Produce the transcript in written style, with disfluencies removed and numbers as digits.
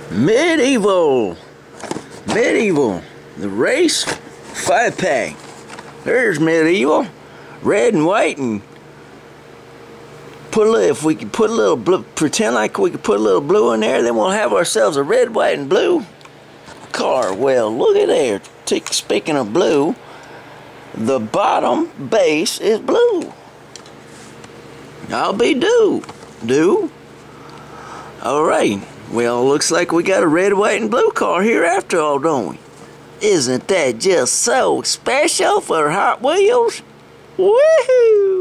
Medieval, the race 5-pack. There's Medieval, red and white, and if we could put a little blue, pretend like we could put a little blue in there, then we'll have ourselves a red, white, and blue car. Well, look at there. Speaking of blue, the bottom base is blue. I'll be due. All right. Well, looks like we got a red, white, and blue car here after all, don't we? Isn't that just so special for Hot Wheels? Woohoo!